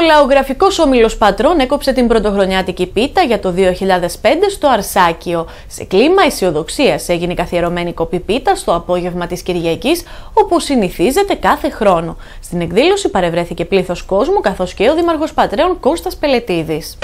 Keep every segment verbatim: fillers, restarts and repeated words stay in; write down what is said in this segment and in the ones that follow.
λαογραφικός όμιλος Πατρών έκοψε την πρωτοχρονιάτικη πίτα για το δύο χιλιάδες πέντε στο Αρσάκιο. Σε κλίμα αισιοδοξίας έγινε η καθιερωμένη κοπή πίτα στο απόγευμα της Κυριακής, όπως συνηθίζεται κάθε χρόνο. Στην εκδήλωση παρευρέθηκε πλήθος κόσμου, καθώς και ο Δήμαρχος Πατρέων Κώστας Πελετίδης.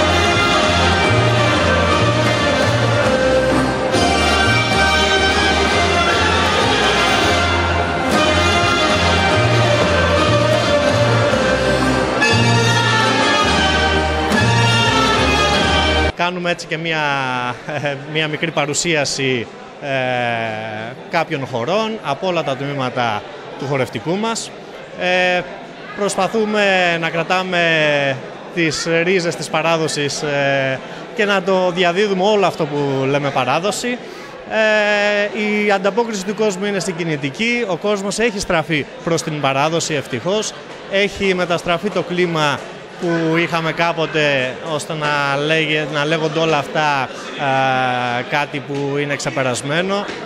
Κάνουμε έτσι και μία, μία μικρή παρουσίαση ε, κάποιων χορών από όλα τα τμήματα του χορευτικού μας. Ε, προσπαθούμε να κρατάμε τις ρίζες της παράδοσης ε, και να το διαδίδουμε όλο αυτό που λέμε παράδοση. Ε, η ανταπόκριση του κόσμου είναι συγκινητική, ο κόσμος έχει στραφεί προς την παράδοση ευτυχώς, έχει μεταστραφεί το κλίμα που είχαμε κάποτε, ώστε να, λέγε, να λέγονται όλα αυτά ε, κάτι που είναι ξεπερασμένο. Να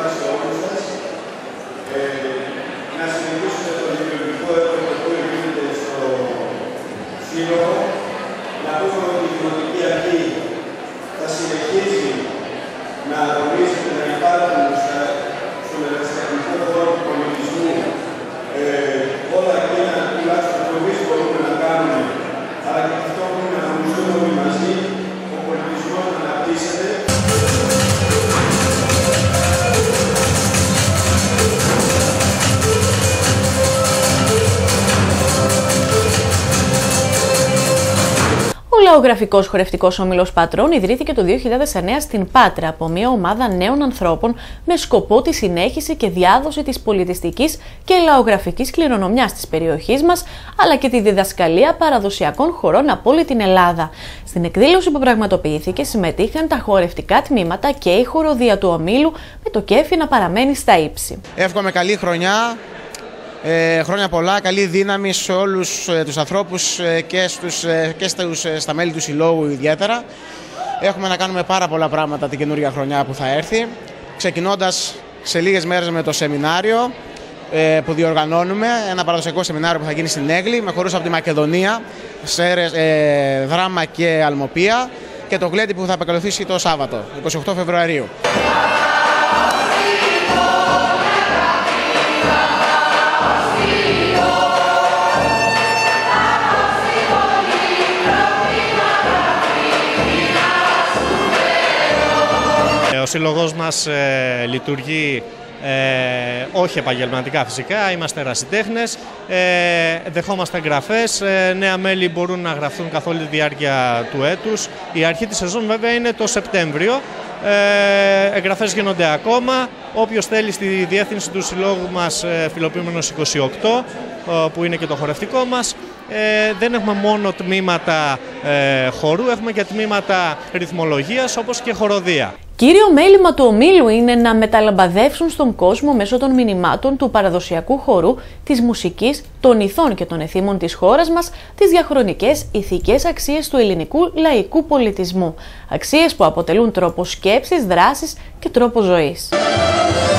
συνεχίσουμε το δημιουργικό έργο που γίνεται στο Σύλλογο, να πούμε ότι η Δημοτική Αρχή θα συνεχίσει να αγωνίζεται να υπάρχουν στον ερασιτεχνικό χώρο του πολιτισμού όλα εκείνα τουλάχιστον που εμείς μπορούμε να κάνουμε, αλλά και αυτό που να αγωνιστούμε όλοι μαζί, ο πολιτισμός να αναπτύσσεται. Ο λαογραφικός χορευτικός όμιλος Πατρών ιδρύθηκε το δύο χιλιάδες εννέα στην Πάτρα από μια ομάδα νέων ανθρώπων με σκοπό τη συνέχιση και διάδοση της πολιτιστικής και λαογραφικής κληρονομιάς της περιοχής μας, αλλά και τη διδασκαλία παραδοσιακών χορών από όλη την Ελλάδα. Στην εκδήλωση που πραγματοποιήθηκε συμμετείχαν τα χορευτικά τμήματα και η χοροδία του ομίλου, με το κέφι να παραμένει στα ύψη. Εύχομαι καλή χρονιά. Ε, χρόνια πολλά, καλή δύναμη σε όλους ε, τους ανθρώπους ε, και, στους, ε, και στους, ε, στα μέλη του Συλλόγου ιδιαίτερα. Έχουμε να κάνουμε πάρα πολλά πράγματα την καινούργια χρονιά που θα έρθει, ξεκινώντας σε λίγες μέρες με το σεμινάριο ε, που διοργανώνουμε, ένα παραδοσιακό σεμινάριο που θα γίνει στην Έγλη με χορούς από τη Μακεδονία, σε ε, δράμα και αλμοπία, και το γλέντι που θα επακολουθήσει το Σάββατο, είκοσι οκτώ Φεβρουαρίου. Ο σύλλογος μας ε, λειτουργεί ε, όχι επαγγελματικά φυσικά, είμαστε ερασιτέχνες, ε, δεχόμαστε εγγραφές, ε, νέα μέλη μπορούν να γραφτούν καθ' όλη τη διάρκεια του έτους. Η αρχή της σεζόν βέβαια είναι το Σεπτέμβριο, ε, εγγραφές γίνονται ακόμα. Όποιος θέλει στη διεύθυνση του συλλόγου μας, ε, Φιλοπίμενος είκοσι οκτώ, ε, που είναι και το χορευτικό μας, Ε, δεν έχουμε μόνο τμήματα ε, χορού, έχουμε και τμήματα ρυθμολογίας όπως και χοροδία. Κύριο μέλημα του ομίλου είναι να μεταλαμπαδεύσουν στον κόσμο μέσω των μηνυμάτων του παραδοσιακού χορού, της μουσικής, των ηθών και των εθήμων της χώρας μας, τις διαχρονικές ηθικές αξίες του ελληνικού λαϊκού πολιτισμού. Αξίες που αποτελούν τρόπο σκέψης, δράσης και τρόπο ζωής.